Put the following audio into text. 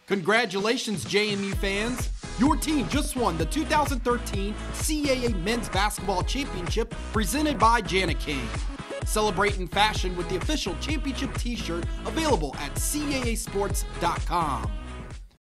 Congratulations, JMU fans! Your team just won the 2013 CAA Men's Basketball Championship presented by Jana King. Celebrate in fashion with the official championship t-shirt available at CAAsports.com.